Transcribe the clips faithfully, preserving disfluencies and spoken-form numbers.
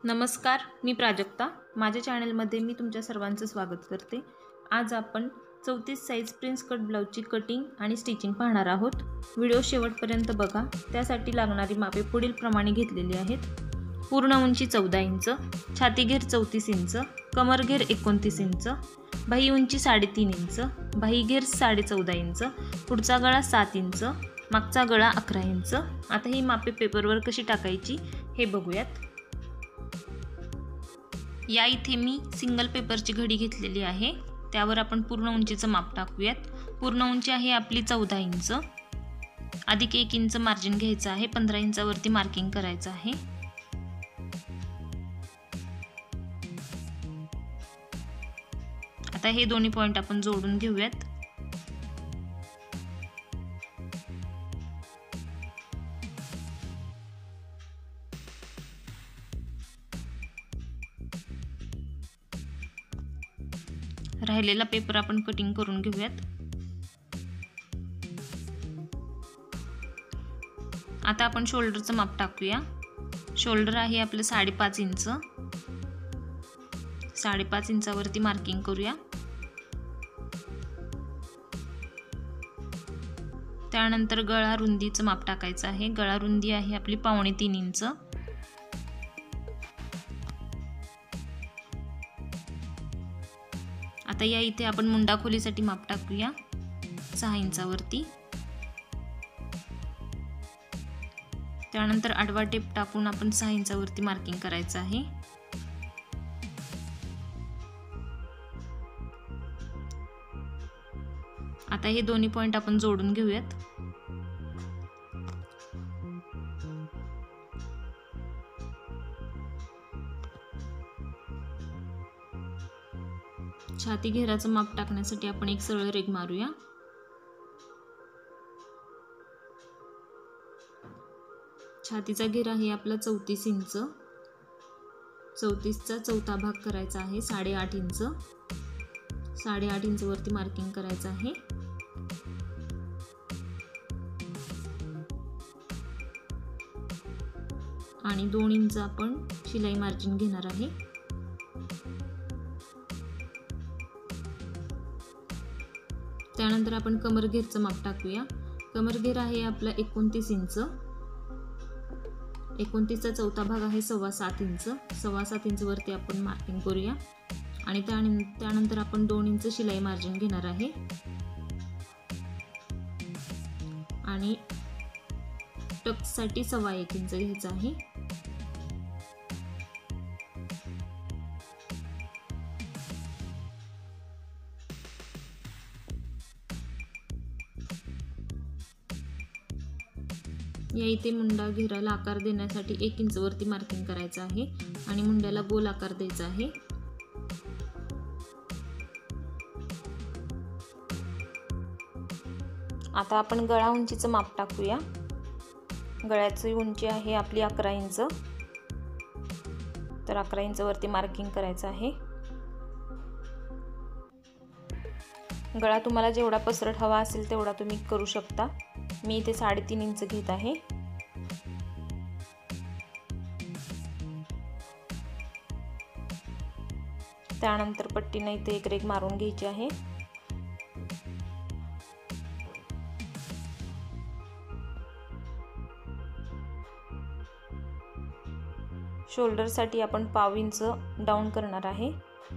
नमस्कार, मी प्राजक्ता. माझ्या चॅनलमध्ये मी तुमच्या सर्वांचं स्वागत करते. आज आपण चौतीस साईज प्रिन्स कट ब्लाउजची कटिंग आणि स्टिचिंग पाहणार आहोत. व्हिडिओ शेवटपर्यंत बघा. त्यासाठी लागणारी मापे पुढील प्रमाणे घेतलेली आहेत. पूर्ण उंची चौदा इंच, छाती घेर चौतीस इंच, कमर घेर एकोणतीस इंच, बाही उंची साडेतीन इंच, बाही घेर साडे चौदा इंच, पुढचा गळा सात इंच, मागचा गळा अकरा इंच. आता ही मापे पेपरवर कशी टाकायची हे बघूयात. या इथे मी सिंगल पेपरची घडी घेतलेली आहे. त्यावर आपण पूर्ण उंचीचं माप टाकूयात. पूर्ण उंची आहे आपली चौदा इंच. अधिक एक इंच मार्जिन घ्यायचं आहे. पंधरा इंचावरती मार्किंग करायचं आहे. आता हे दोन्ही पॉइंट आपण जोडून घेऊयात. राहिलेला पेपर आपण कटिंग करून घेऊयात. आता आपण शोल्डरचं माप टाकूया. शोल्डर आहे आपलं साडेपाच इंच. साडेपाच इंचावरती मार्किंग करूया. त्यानंतर गळा रुंदीचं माप टाकायचं आहे. गळा रुंदी आहे आपली पावणे तीन इंच. आता या इथे आपण मुंडा खोलीसाठी माप टाकूया सहा इंचावरती. त्यानंतर आडवा टेप टाकून आपण सहा इंचावरती मार्किंग करायचं आहे. आता हे दोन्ही पॉइंट आपण जोडून घेऊयात. छाती घेराचं माप टाकण्यासाठी आपण एक सरळ रेघ मारूया. छातीचा घेर आहे आपला चौतीस इंच. चौतीसचा चौथा भाग करायचा आहे साडेआठ इंच. साडेआठ इंच वरती मार्किंग करायचं आहे. आणि दोन इंच आपण शिलाई मार्जिन घेणार आहे. त्यानंतर आपण कमर घेरचं माप टाकूया. कमर घेर आहे आपला एकोणतीस इंच. एकोणतीसचा चौथा भाग आहे सव्वा सात इंच. सव्वा सात इंच वरती आपण मार्किंग करूया. आणि त्यानंतर आपण दोन इंच शिलाई मार्जिन घेणार आहे. आणि टक्ससाठी सव्वा एक इंच घ्यायचं आहे. या इथे मुंडा घेराला आकार देण्यासाठी एक इंच वरती मार्किंग करायचं आहे आणि मुंड्याला गोल आकार द्यायचा आहे. आता आपण गळा उंचीचं माप टाकूया. गळ्याची उंची आहे आपली अकरा इंच. तर अकरा इंच वरती मार्किंग करायचं आहे. गळा तुम्हाला जेवढा पसरट हवा असेल तेवढा तुम्ही करू शकता. मी इथे साडेतीन इंच घेत आहे. त्यानंतर पट्टीने इथे एक रेघ मारून घ्यायची आहे. शोल्डर साठी आपण पाव इंच डाऊन करणार आहे.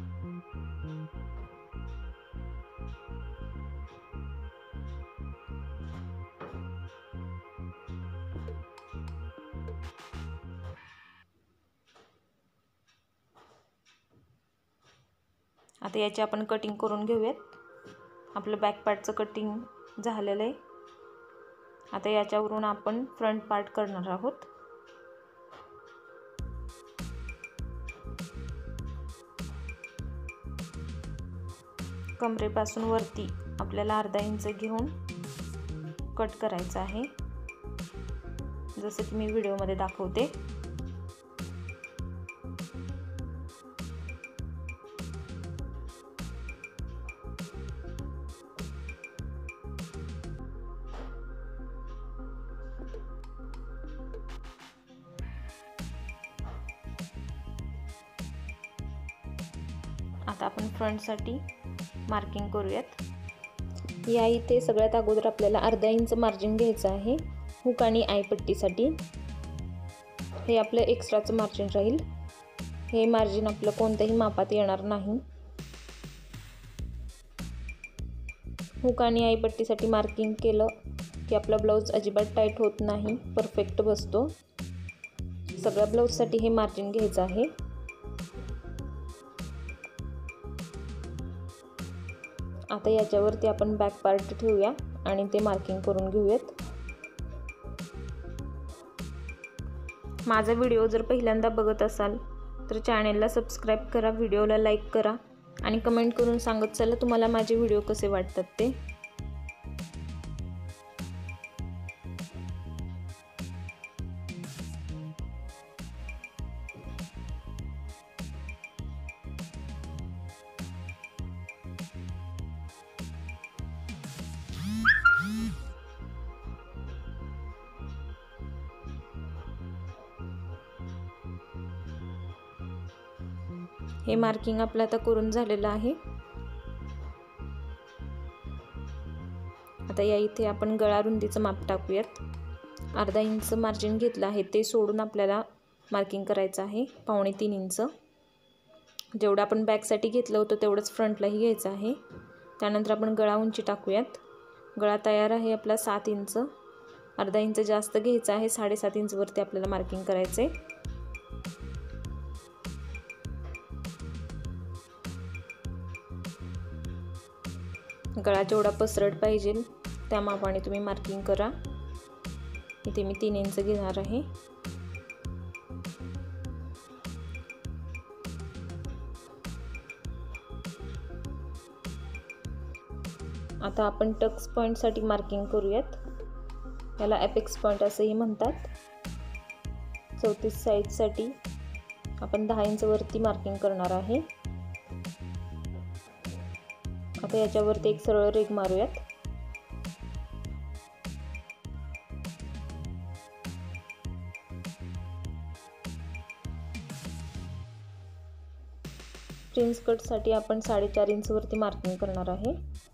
आता याची आपण कटिंग करून घेऊयात. आपलं बॅक पार्टचं कटिंग झालेलं आहे. आता याच्यावरून आपण फ्रंट पार्ट करणार आहोत. कमरेपासून वरती आपल्याला अर्धा इंच घेऊन कट करायचं आहे, जसं की मी व्हिडिओमध्ये दाखवते. आता आपण फ्रंटसाठी मार्किंग करूयात. या इथे सगळ्यात अगोदर आपल्याला अर्धा इंच मार्जिन घ्यायचं आहे हुक आणि आयपट्टीसाठी. हे आपलं एक्स्ट्राचं मार्जिन राहील. हे मार्जिन आपलं कोणत्याही मापात येणार नाही. हुक आणि आयपट्टीसाठी मार्किंग केलं की आपला ब्लाऊज अजिबात टाईट होत नाही, परफेक्ट बसतो. सगळ्या ब्लाऊजसाठी हे मार्जिन घ्यायचं आहे. आता याच्यावरती आपण बॅक पार्ट ठेवूया आणि ते मार्किंग करून घेऊयात. माझा व्हिडिओ जर पहिल्यांदा बघत असाल तर चॅनेलला सबस्क्राईब करा, व्हिडिओला लाईक करा आणि कमेंट करून सांगत चला तुम्हाला माझे व्हिडिओ कसे वाटतात ते. हे मार्किंग आपलं आता करून झालेलं आहे. आता या इथे आपण गळा रुंदीचं माप टाकूयात. अर्धा इंच मार्जिन घेतलं आहे ते सोडून आपल्याला मार्किंग करायचं आहे पावणे तीन इंच. जेवढं आपण बॅकसाठी घेतलं होतं तेवढंच फ्रंटलाही घ्यायचं आहे. त्यानंतर आपण गळा उंची टाकूयात. गळा तयार आहे आपला सात इंच. अर्धा इंच जास्त घ्यायचं आहे, साडेसात इंचवरती आपल्याला मार्किंग करायचं आहे. गळा जेवढा पसरट पाहिजे त्या मापाने तुम्ही मार्किंग करा. इथे मी तीन इंच घेणार आहे. आता आपण टक्स पॉईंटसाठी मार्किंग करूयात. याला एपेक्स पॉईंट असेही म्हणतात. चौतीस साईजसाठी आपण दहा इंच वरती मार्किंग करणार आहे. आता याच्यावरती एक सरळ रेघ मारूयात. प्रिन्स कटसाठी आपण साडेचार इंच वरती मार्किंग करणार आहे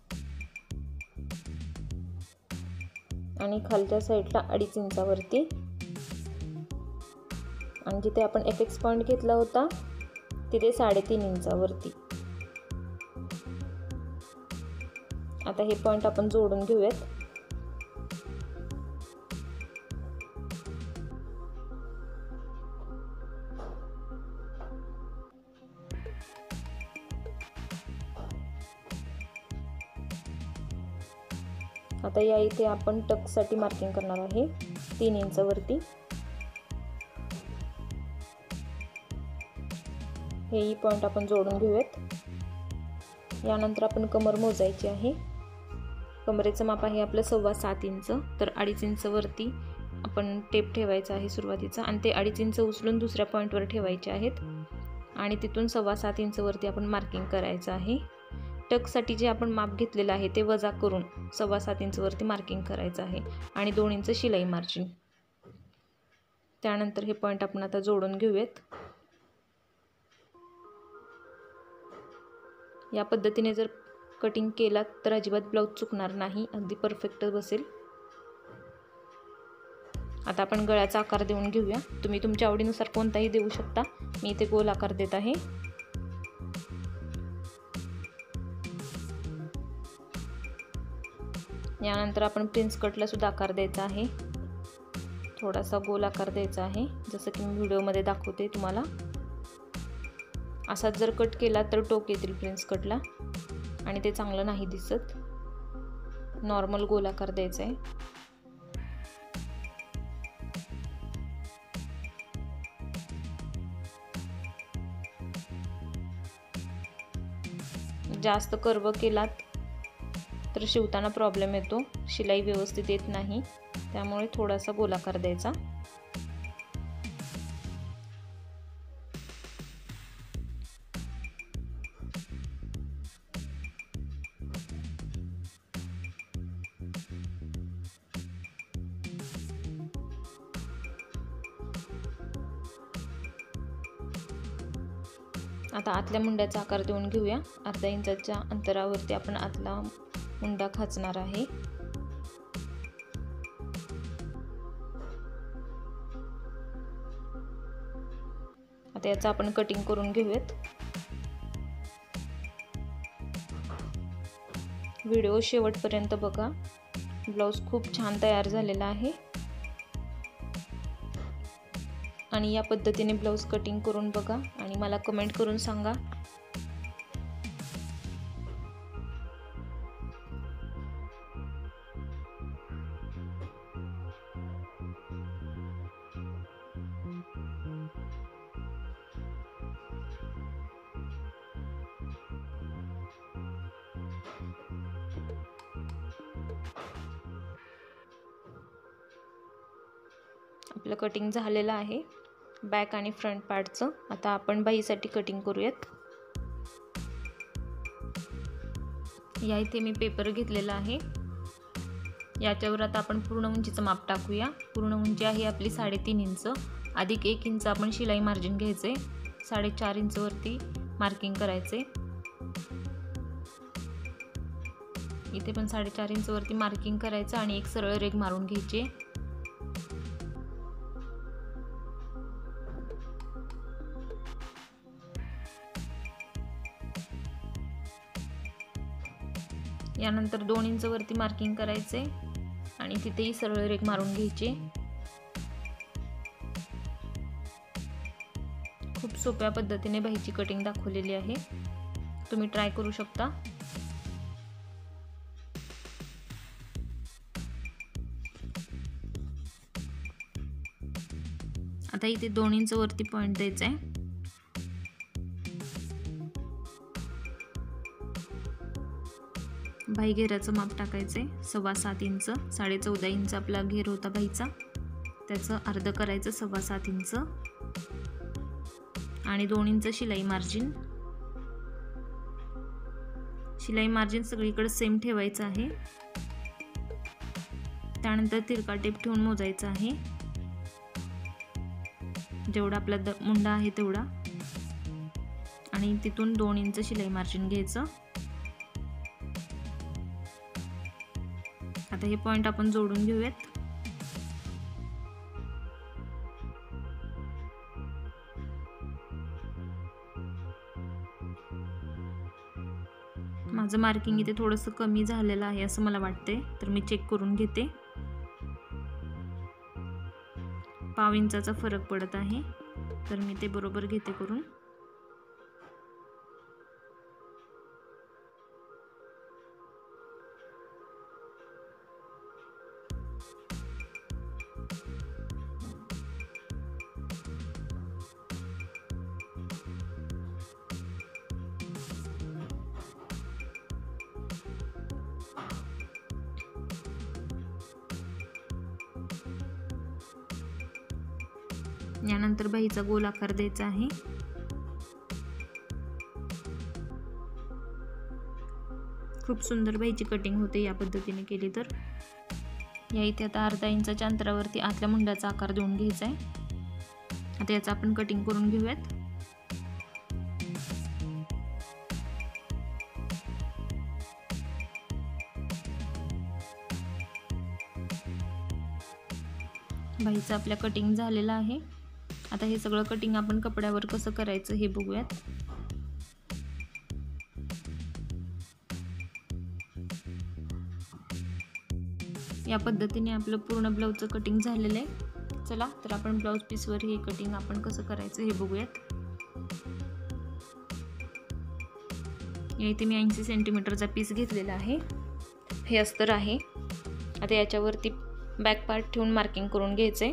आणि खालच्या साईडला अडीच इंचावरती. आणि जिथे आपण एपेक्स पॉईंट घेतला होता तिथे साडेतीन इंचावरती. आता हे पॉईंट आपण जोडून घेऊयात. आता या इथे आपण टक्ससाठी मार्किंग करणार आहे तीन इंचावरती. हेही पॉईंट आपण जोडून घेऊयात. यानंतर आपण कमर मोजायची आहे. कमरेचं माप आहे आपलं सव्वा सात इंच. तर अडीच इंच वरती आपण टेप ठेवायचा आहे सुरुवातीचा आणि ते अडीच इंच उचलून दुसऱ्या पॉईंटवर ठेवायचे आहेत आणि तिथून सव्वा सात इंच वरती आपण मार्किंग करायचं आहे. टक्ससाठी जे आपण माप घेतलेलं आहे ते वजा करून सव्वा सात इंच वरती मार्किंग करायचं आहे आणि दोन इंच शिलाई मार्जिन. त्यानंतर हे पॉईंट आपण आता जोडून घेऊयात. या पद्धतीने जर कटिंग केलात तर अजिबात ब्लाऊज चुकणार नाही, अगदी परफेक्ट बसेल. आता आपण गळ्याचा आकार देऊन घेऊया. तुम्ही तुमच्या आवडीनुसार कोणताही देऊ शकता. मी इथे गोल आकार देत आहे. यानंतर आपण प्रिन्स कटला सुद्धा आकार द्यायचा आहे. थोडासा गोल आकार द्यायचा आहे जसं की मी व्हिडिओमध्ये दाखवते तुम्हाला. असाच जर कट केला तर टोक येतील प्रिन्स कटला आणि ते चांगलं नाही दिसत. नॉर्मल गोल आकार द्यायचा आहे. जास्त कर्व केलात तर शिवताना प्रॉब्लेम येतो, शिलाई व्यवस्थित येत नाही. त्यामुळे थोडासा गोलाकार द्यायचा. आता आतल्या मुंड्याचा आकार देऊन घेऊया। अर्धा इंचाच्या अंतरावरती आपण आतला मुंडा खाचणार आहे। आता याचा आपण कटिंग करून घेऊयात। व्हिडिओ शेवटपर्यंत बघा, ब्लाउज खूप छान तयार झालेला आहे आणि या पद्धतीने ब्लाउज कटिंग करून बघा आणि मला कमेंट करून सांगा। आपलं कटिंग झालेलं आहे बॅक आणि फ्रंट पार्टचं। आता आपण बाहीसाठी कटिंग करूयात। या इथे मी पेपर घेतलेला आहे, याच्यावर आता आपण पूर्ण उंचीचं माप टाकूया। पूर्ण उंची आहे आपली साडेतीन इंच, अधिक एक इंच आपण शिलाई मार्जिन घ्यायचे, साडेचार इंच वरती मार्किंग करायचे। इथे पण साडेचार इंच वरती मार्किंग करायचं आणि एक सरळ रेघ मारून घ्यायची। यानंतर दोन इंच वरती मार्किंग करायचे आणि तिथेही सरळ रेघ मारून घ्यायची। खूप सोप्या पद्धतीने बाहीची कटिंग दाखवलेली आहे, तुम्ही ट्राय करू शकता। आता इथे दोन इंच वरती पॉइंट द्यायचा आहे। बाही घेराचं माप टाकायचे सव्वा सात इंच, साडे चौदा इंच आपला घेर होता बाहीचा, त्याचं अर्ध करायचं सव्वा सात इंच आणि दोन इंच शिलाई मार्जिन। शिलाई मार्जिन सगळीकडे सेम ठेवायचं आहे। त्यानंतर तिरका टेप ठेवून मोजायचा आहे, जेवढा आपला मुंडा आहे तेवढा, आणि तिथून दोन इंच शिलाई मार्जिन घ्यायचं। आता हे पॉइंट आपण जोडून घेऊयात। माझं मार्किंग इथे थोडंसं कमी झालेलं आहे असं मला वाटते, तर मी चेक करून घेते। पाव इंचाचा फरक पडत आहे, तर मी ते बरोबर घेते करून। यानंतर बाहीचा गोल आकार द्यायचा आहे। खूप सुंदर बाहीची कटिंग होते या पद्धतीने केली तर। या इथे आता अर्धा इंचाच्या अंतरावरती आतल्या मुंड्याचा आकार देऊन घ्यायचा आहे। आता याचा आपण कटिंग करून घेऊयात। बाहीचं आपल्या कटिंग झालेलं आहे। आता हे सगळं कटिंग आपण कपड्यावर कसं करायचं हे बघूयात। या पद्धतीने आपलं पूर्ण ब्लाऊजचं कटिंग झालेलं आहे। चला तर आपण ब्लाऊज पीसवर हे कटिंग आपण कसं करायचं हे बघूयात। या इथे मी ऐंशी सेंटीमीटरचा पीस घेतलेला आहे, हे अस्तर आहे। आता याच्यावरती बॅक पार्ट ठेवून मार्किंग करून घ्यायचे।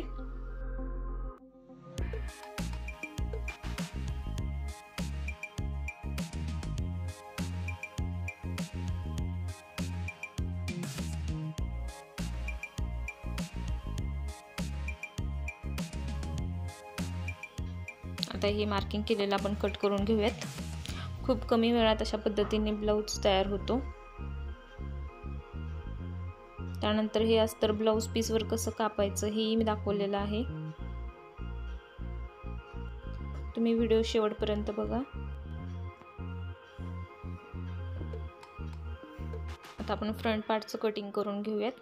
आता हे मार्किंग केलेलं आपण कट करून घेऊयात। खूप कमी वेळात अशा पद्धतीने ब्लाऊज तयार होतो। त्यानंतर हे अस्तर ब्लाऊज पीसवर कसं कापायचं हेही मी दाखवलेलं आहे, तुम्ही व्हिडिओ शेवटपर्यंत बघा। आता आपण फ्रंट पार्टचं कटिंग करून घेऊयात।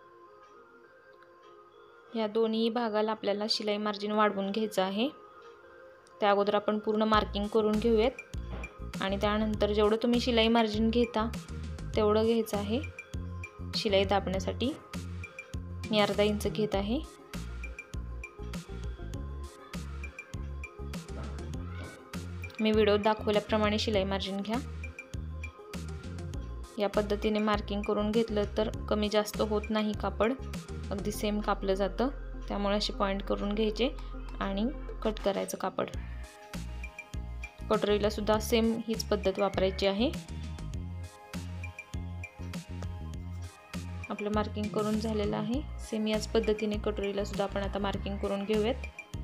या दोन्ही भागाला आपल्याला शिलाई मार्जिन वाढवून घ्यायचं आहे। त्या अगोदर आपण पूर्ण मार्किंग करून घेऊयात आणि त्यानंतर जेवढं तुम्ही शिलाई मार्जिन घेता तेवढं घ्यायचं आहे। शिलाई दाबण्यासाठी मी अर्धा इंच घेत आहे। मी व्हिडिओत दाखवल्याप्रमाणे शिलाई मार्जिन घ्या। या पद्धतीने मार्किंग करून घेतलं तर कमी जास्त होत नाही, कापड अगदी सेम कापलं जातं। त्यामुळे असे पॉइंट करून घ्यायचे आणि कट करायचं कापड। कटोरीला सुद्धा सेम हीच पद्धत वापरायची आहे। आपलं मार्किंग करून झालेलं आहे। सेम याच पद्धतीने कटोरीला सुद्धा आपण आता मार्किंग करून घेऊयात।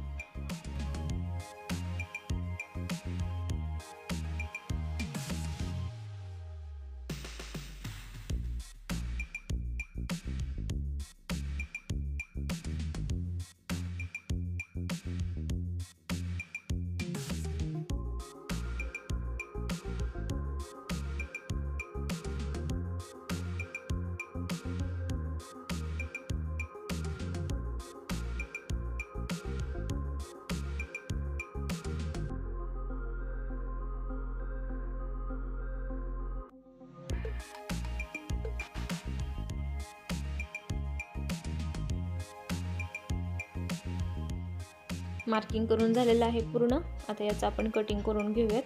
मार्किंग करून झालेलं आहे पूर्ण। आता याचं आपण कटिंग करून घेऊयात।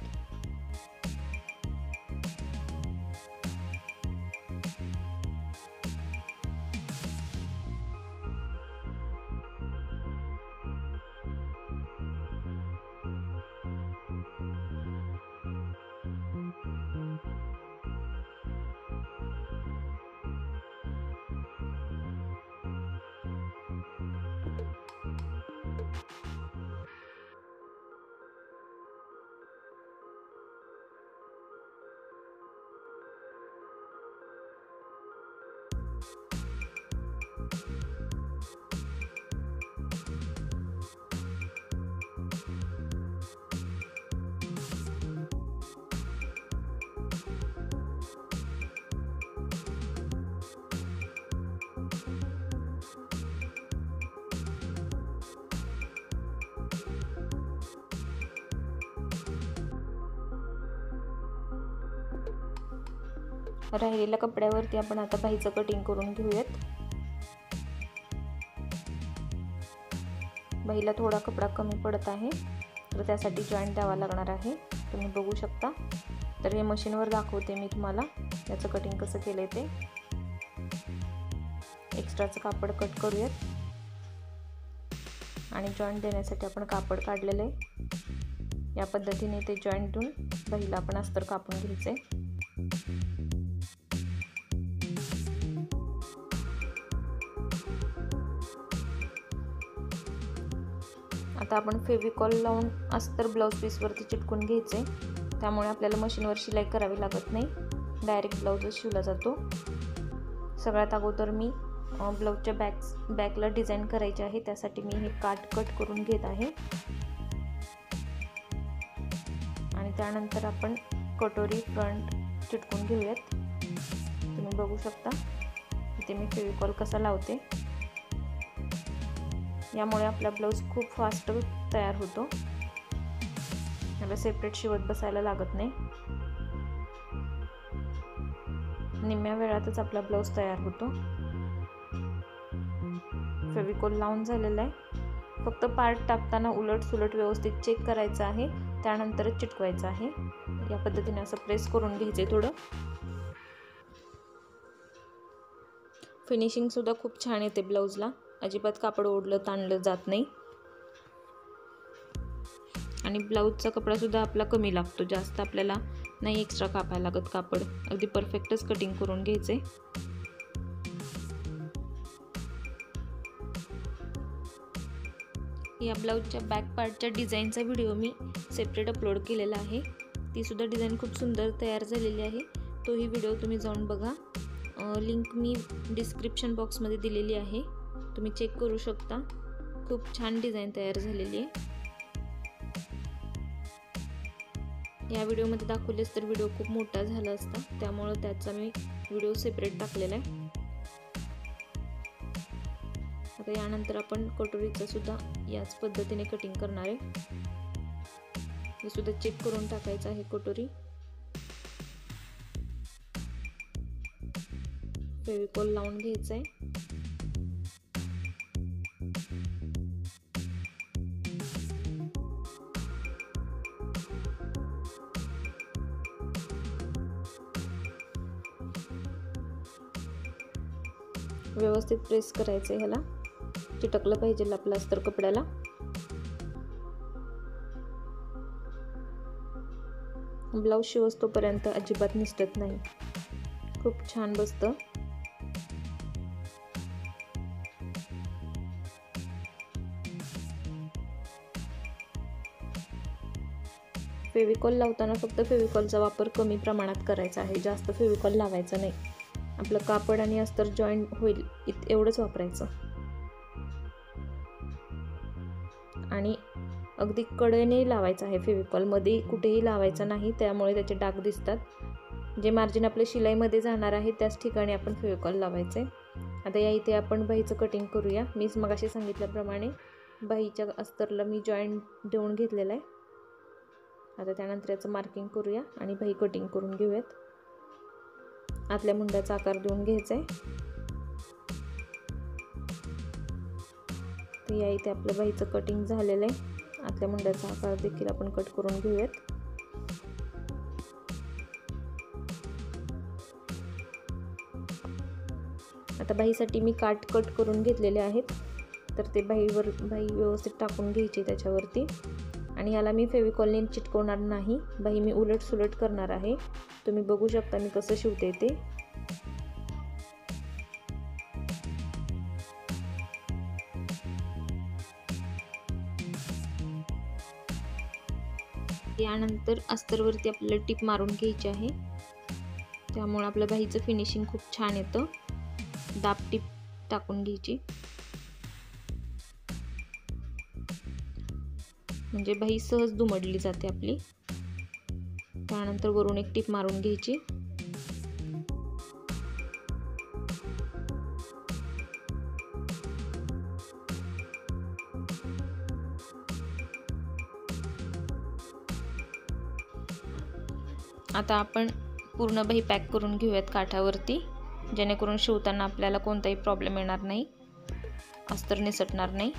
राहिलेल्या कपड्यावरती आपण आता बाहीचं कटिंग करून घेऊयात। बाहीला थोडा कपडा कमी पडत आहे, तर त्यासाठी जॉईंट द्यावा लागणार आहे। तुम्ही बघू शकता। तर हे मशीनवर दाखवते मी तुम्हाला याचं कटिंग कसं केलंय ते। एक्स्ट्राचं कापड कट करूयात आणि जॉईंट देण्यासाठी आपण कापड काढलेलं आहे। या पद्धतीने ते जॉईंट देऊन बाहीला आपण अस्तर कापून घ्यायचे। आता आपण फेविकॉल लावून अस्तर ब्लाउज पीसवरती चिटकून घ्यायचे। त्यामुळे आपल्याला मशीनवर शिलाई करावी लागत नाही, डायरेक्ट ब्लाउजच शिवला जातो। सगळ्यात अगोदर मी ब्लाउजच्या बॅक बॅकला डिझाईन करायची आहे, त्यासाठी मी हे काट कट करून घेत आहे आणि त्यानंतर आपण कटोरी फ्रंट चिटकून घेऊयात। तुम्ही बघू शकता इथे मी फेविकॉल कसा लावते। यामुळे आपला ब्लाउज खूप फास्ट तयार होतो, याला सेपरेट शिवत बसायला लागत नाही। निम्म्या वेळातच आपला ब्लाउज तयार होतो। फेविकॉल लावून झालेला आहे, फक्त पार्ट टाकताना उलट सुलट व्यवस्थित चेक करायचं आहे, त्यानंतरच चिटकवायचं आहे। या पद्धतीने असं प्रेस करून घ्यायचे थोडं। फिनिशिंग सुद्धा खूप छान येते ब्लाउजला, अजिबात कापड ओढलं ताणलं जात नाही आणि ब्लाउजचा कपडा सुद्धा आपला कमी लागतो, जास्त आपल्याला नाही एक्स्ट्रा कापायला लागत कापड। अगदी परफेक्टच कटिंग करून घ्यायचे। या ब्लाउजच्या बॅक पार्टच्या डिझाईनचा व्हिडिओ मी सेपरेट अपलोड केलेला आहे, ती सुद्धा डिझाईन खूप सुंदर तयार झालेली आहे। तोही व्हिडिओ तुम्ही जाऊन बघा, लिंक मी डिस्क्रिप्शन बॉक्समध्ये दिलेली आहे, तुम्ही चेक करू शकता। खूप छान डिझाईन तयार झालेली आहे। या व्हिडिओमध्ये दाखवलेच तर व्हिडिओ खूप मोठा झाला असता, त्यामुळे त्याचा मी व्हिडिओ सेपरेट टाकलेला आहे. आता यानंतर आपण कटोरीचं सुद्धा याच पद्धतीने कटिंग करणार आहे. हे सुद्धा चेक करून टाकायचं आहे कटोरी. फेविकॉल लावून घ्यायचं आहे. व्यवस्थित प्रेस करायचं आहे, ह्याला चिटकलं पाहिजे आपलं अस्तर कपड्याला. ब्लाऊज शिवस्तोपर्यंत अजिबात निसटत नाही, खूप छान बसतं. फेविकॉल लावताना फक्त फेविकॉलचा वापर कमी प्रमाणात करायचा आहे, जास्त फेविकॉल लावायचा नाही. आपलं कापड आणि अस्तर जॉईंट होईल इत एवढंच वापरायचं. आणि अगदी कडेने लावायचं आहे फेविकॉल, मध्ये कुठेही लावायचं नाही, त्यामुळे त्याचे डाग दिसतात. जे मार्जिन आपल्या शिलाईमध्ये जाणार आहे त्याच ठिकाणी आपण फेविकॉल लावायचे. आता या इथे आपण बाहीचं कटिंग करूया. मीच मगाशी सांगितल्याप्रमाणे बाहीच्या अस्तरला मी जॉईंट देऊन घेतलेला आहे. आता त्यानंतर याचं मार्किंग करूया आणि बाही कटिंग करून घेऊयात. आतल्या मुंड्याचा आकार देऊन घ्यायचा आहे. तर या इथे आपलं बाहीचं कटिंग झालेलं आहे. आतल्या मुंड्याचा आकार देखील आपण कट करून घेऊयात. आता बाहीसाठी मी काठ कट करून घेतलेले आहेत, तर ते बाहीवर बाही व्यवस्थित टाकून घ्यायची त्याच्यावरती. आणि याला मी फेविकॉलने चिटकवणार नाही, बाही मी उलट सुलट करणार आहे. तुम्ही बघू शकता मी कसं शिवते ते. यानंतर अस्तरवरती आपल्याला टिप मारून घ्यायची आहे, त्यामुळे आपल्या बाहीचं फिनिशिंग खूप छान येतं. दाब टिप टाकून घ्यायची, म्हणजे बाही सहज दुमडली जाते आपली. त्यानंतर वरून एक टिप मारून घ्यायची. आता आपण पूर्ण बाही पॅक करून घेऊयात काठावरती, जेणेकरून शिवताना आपल्याला कोणताही प्रॉब्लेम येणार नाही, अस्तर निसटणार नाही.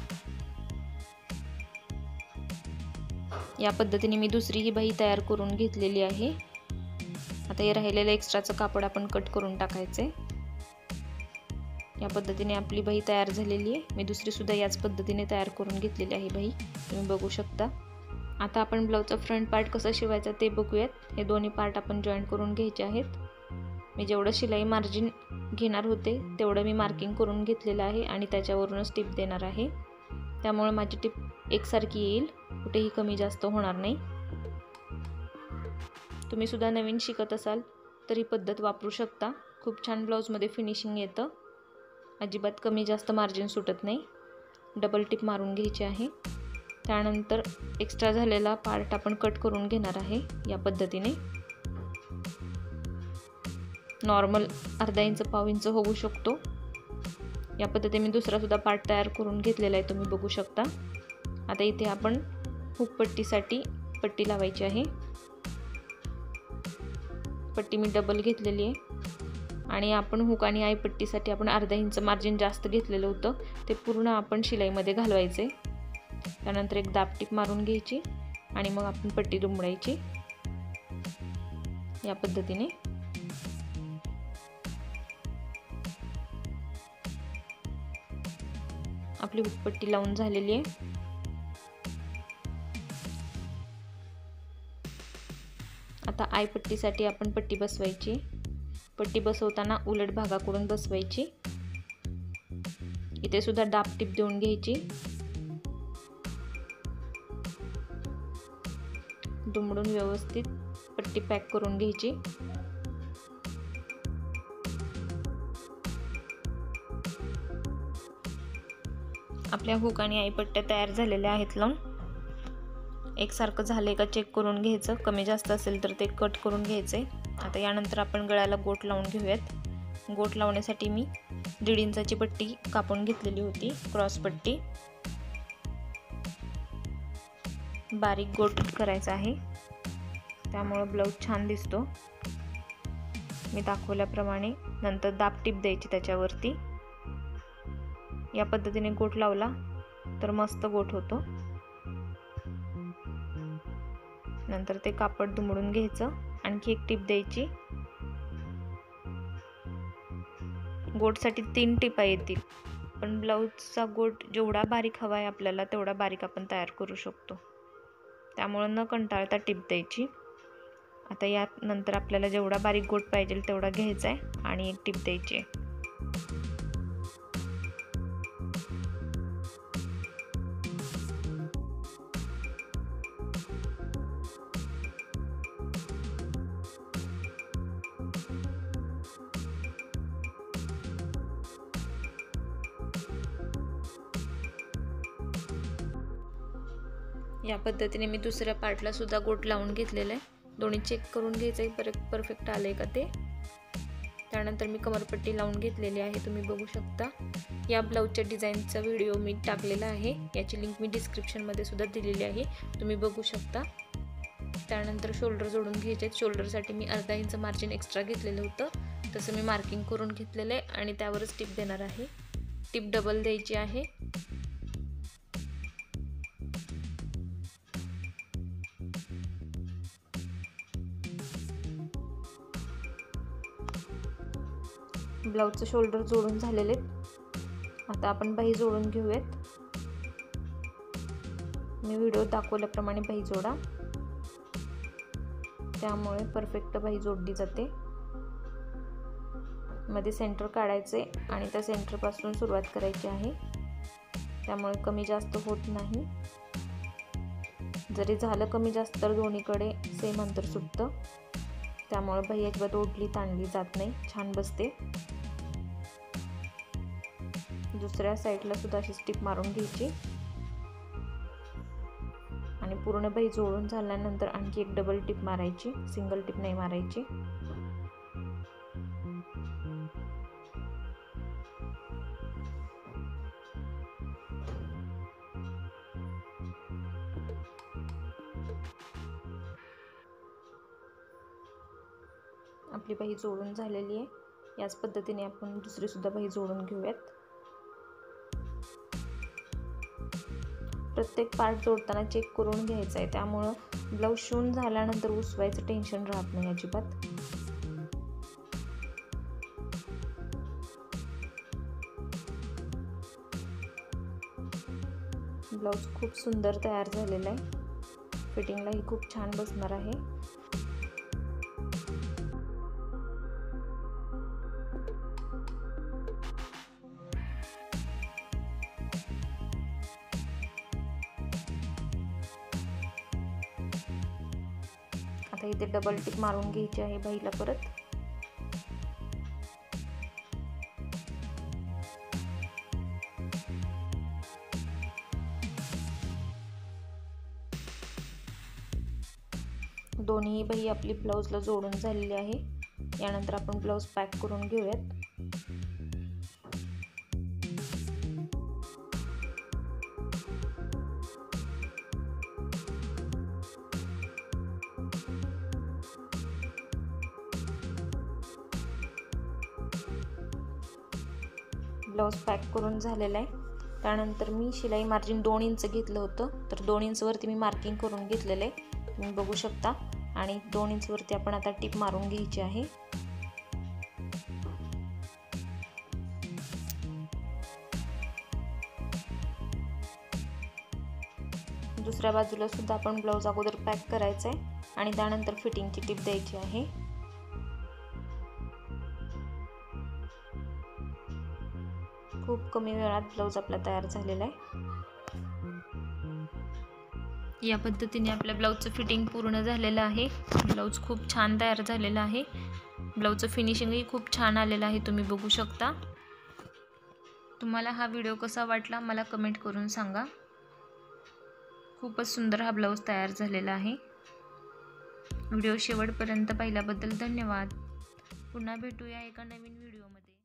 या पद्धतीने मी दुसरी ही बाही तयार करून घेतलेली आहे. आता हे राहिलेलं एक्स्ट्राचं कापड आपण कट करून टाकायचे. या पद्धतीने आपली बाही तयार झालेली आहे. मी दुसरी सुद्धा याच पद्धतीने तयार करून घेतलेली आहे बाही, तुम्ही बघू शकता. आता आपण ब्लाऊजचा फ्रंट पार्ट कसा शिवायचा ते बघूयात. हे दोन्ही पार्ट आपण जॉईन करून घ्यायचे आहेत. मी जेवढं शिलाई मार्जिन घेणार होते तेवढं मी मार्किंग करून घेतलेलं आहे आणि त्याच्यावरूनच टिप देणार आहे. त्यामुळे माझी टिप एकसारखी येईल, कुठेही कमी जास्त होणार नाही. तुम्ही सुद्धा नवीन शिकत असाल तर ही पद्धत वापरू शकता. खूप छान ब्लाऊजमध्ये फिनिशिंग येतं, अजिबात कमी जास्त मार्जिन सुटत नाही. डबल टिप मारून घ्यायची आहे. त्यानंतर एक्स्ट्रा झालेला पार्ट आपण कट करून घेणार आहे या पद्धतीने. नॉर्मल अर्धा इंच पाव इंच होऊ शकतो. या पद्धतीने मी दुसरा सुद्धा पार्ट तयार करून घेतलेला आहे, तुम्ही बघू शकता. आता इथे आपण हुक पट्टीसाठी पट्टी लावायची आहे. पट्टी मी डबल घेतलेली आहे आणि आपण हुक आणि आई पट्टीसाठी आपण अर्धा इंच मार्जिन जास्त घेतलेलं होतं, ते पूर्ण आपण शिलाईमध्ये घालवायचे. त्यानंतर एक दाब टिप मारून घ्यायची आणि मग आपण पट्टी दुमडायची या पद्धतीने. आपली हुक पट्टी लावून झालेली आहे. आता आय पट्टीसाठी आपण पट्टी बसवायची. पट्टी बसवताना उलट भागाकडून बसवायची. इथे सुद्धा दाब टिप देऊन घ्यायची. दुमडून व्यवस्थित पट्टी पॅक करून घ्यायची. आपल्या हुक आणि आई पट्ट्या तयार झालेल्या आहेत लावून. एकसारखं झाले का चेक करून घ्यायचं, कमी जास्त असेल तर ते कट करून घ्यायचे। आता यानंतर आपण गळ्याला गोट लावून घेऊयात। गोट लावण्यासाठी मी दीड इंचाची पट्टी कापून घेतलेली होती, क्रॉस पट्टी। बारीक गोट करायचा आहे, त्यामुळे ब्लाऊज छान दिसतो। मी दाखवल्याप्रमाणे नंतर दाब टीप द्यायची त्याच्यावरती। या पद्धतीने गोट लावला तर मस्त गोट होतो। नंतर ते कापड दुमडून घ्यायचं, आणखी एक टीप द्यायची। गोटसाठी तीन टिपा येतील, पण ब्लाऊजचा गोट जेवढा बारीक हवा आहे आपल्याला तेवढा बारीक आपण तयार करू शकतो, त्यामुळे न कंटाळता टिप द्यायची। आता यात नंतर आपल्याला जेवढा बारीक गोट पाहिजे तेवढा घ्यायचा आहे आणि एक टिप द्यायची। या पद्धतीने मी दुसऱ्या पार्टला सुद्धा गोट लावून घेतलेला आहे। दोन्ही चेक करून घ्यायचं आहे परफेक्ट आले का ते। त्यानंतर मी कमरपट्टी लावून घेतलेली आहे, तुम्ही बघू शकता। या ब्लाऊजच्या डिझाईनचा व्हिडिओ मी टाकलेला आहे, याची लिंक मी डिस्क्रिप्शनमध्ये सुद्धा दिलेली आहे, तुम्ही बघू शकता। त्यानंतर शोल्डर जोडून घ्यायचे। शोल्डरसाठी मी अर्धा इंच मार्जिन एक्स्ट्रा घेतलेलं होतं, तसं मी मार्किंग करून घेतलेलं आहे आणि त्यावरच टिप देणार आहे। टिप डबल द्यायची आहे। ब्लाऊजचं शोल्डर जोडून झालेले, आता आपण बाही जोडून घेऊयात। मी व्हिडिओ दाखवल्याप्रमाणे बाही जोडा, त्यामुळे परफेक्ट बाही जोडली जाते। मध्ये सेंटर काढायचे आणि त्या सेंटर पासून सुरुवात करायची आहे, त्यामुळे कमी जास्त होत नाही। जरी झालं कमी जास्त तर दोन्हीकडे सेम अंतर सुटतं, त्यामुळे बाही अजिबात ओढली ताणली जात नाही, छान बसते। दुसऱ्या साईडला सुद्धा अशी टिप मारून घ्यायची आणि पूर्ण बाही जोडून झाल्यानंतर आणखी एक डबल टिप मारायची, सिंगल टिप नाही मारायची। आपली बाही जोडून झालेली आहे, याच पद्धतीने आपण दुसरी सुद्धा बाही जोडून घेऊयात। प्रत्येक पार्ट जोडताना चेक करून घ्यायचा आहे, त्यामुळं ब्लाऊज शिवून झाल्यानंतर उसवायचं टेन्शन राहत नाही अजिबात। ब्लाऊज खूप सुंदर तयार झालेला आहे, फिटिंगलाही खूप छान बसणार आहे। आता इथे डबल टिप मारून घ्यायची आहे बाहीला परत। दोन्ही बाही आपली ब्लाऊजला जोडून झालेली आहे। यानंतर आपण ब्लाऊज पॅक करून घेऊयात। ब्लाऊज पॅक करून झालेला आहे। त्यानंतर मी शिलाई मार्जिन दोन इंच घेतलं होतं, तर दोन इंच वरती मी मार्किंग करून घेतलेलं आहे, तुम्ही बघू शकता। आणि दोन इंच वरती आपण आता टिप मारून घ्यायची आहे। दुसऱ्या बाजूला सुद्धा आपण ब्लाऊज अगोदर पॅक करायचा आहे आणि त्यानंतर फिटिंगची टिप द्यायची आहे। खूप कमी वेळात ब्लाऊज आपला तयार झालेला आहे। या पद्धतीने आपल्या ब्लाऊजचं फिटिंग पूर्ण झालेलं आहे। ब्लाऊज खूप छान तयार झालेला आहे। ब्लाऊजचं फिनिशिंगही खूप छान आलेलं आहे, तुम्ही बघू शकता। तुम्हाला हा व्हिडिओ कसा वाटला मला कमेंट करून सांगा। खूपच सुंदर हा ब्लाऊज तयार झालेला आहे। व्हिडिओ शेवटपर्यंत पाहिल्याबद्दल धन्यवाद। पुन्हा भेटूया एका नवीन व्हिडिओमध्ये।